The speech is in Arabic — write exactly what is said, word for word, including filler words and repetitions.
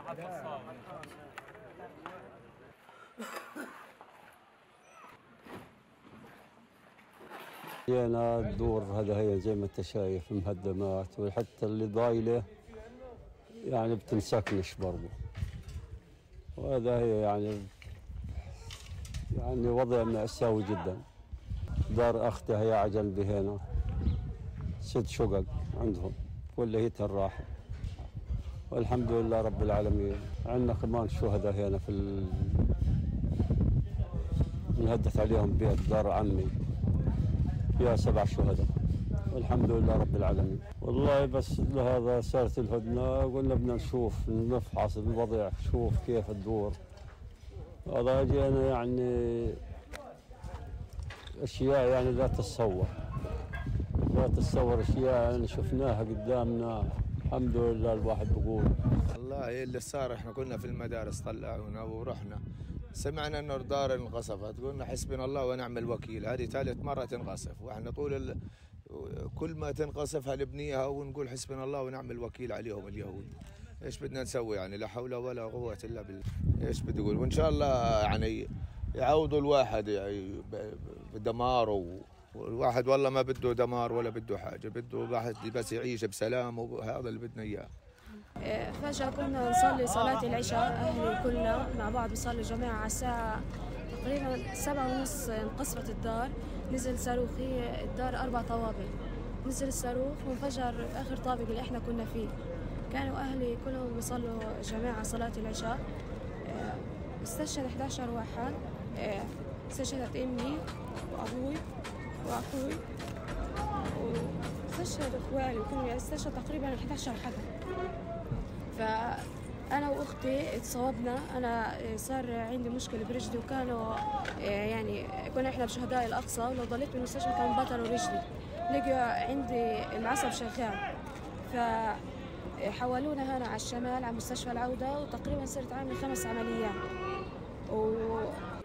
جينا الدور هذا هي زي ما انت شايف مهدمات، وحتى اللي ضايله يعني بتنسكنش برضه. وهذا هي يعني يعني وضع مأساوي جدا. دار اختي هي على جنبي هنا ست شقق عندهم كليتها راحت، والحمد لله رب العالمين. عندنا كمان شهداء هنا في ال... انهدت عليهم بيت دار عمي فيها سبع شهداء، والحمد لله رب العالمين. والله بس لهذا صارت الهدنة، قلنا بدنا نشوف نفحص الوضع نشوف كيف الدور. هذا جينا يعني اشياء يعني لا تتصور لا تتصور اشياء يعني شفناها قدامنا. الحمد لله الواحد بقول والله اللي صار احنا كنا في المدارس طلعونا ورحنا سمعنا انه الدار انقصفت، قلنا حسبنا الله ونعم الوكيل. هذه ثالث مره تنقصف، واحنا طول ال... كل ما تنقصف هنبنيها ونقول حسبنا الله ونعم الوكيل عليهم اليهود. ايش بدنا نسوي يعني؟ لا حول ولا قوه الا بالله. ايش بتقول؟ وان شاء الله يعني يعوضوا الواحد يعني بدمار، والواحد والله ما بده دمار ولا بده حاجه، بده واحد بس يعيش بسلام، وهذا اللي بدنا اياه. فجأة كنا نصلي صلاة العشاء، أهلي كلنا مع بعض بنصلي جماعة على الساعة تقريبا سبعة ونص انقصفت الدار. نزل صاروخ، هي الدار أربع طوابق، نزل الصاروخ وانفجر آخر طابق اللي إحنا كنا فيه. كانوا أهلي كلهم بيصلوا جماعة صلاة العشاء. استشهد إحدى عشر واحد، استشهدت أمي وأبوي وأخوي واستشهد إخواني وكلهم، يعني استشهد تقريبا إحدى عشر حدا. فأنا وأختي اتصابنا، أنا صار عندي مشكلة برجلي، وكانوا يعني كنا إحنا بشهداء الأقصى، ولو ضليت بالمستشفى كانوا بطلوا رجلي، لقوا عندي العصب شغال، فحولونا هنا على الشمال على مستشفى العودة، وتقريبا صرت عاملة خمس عمليات.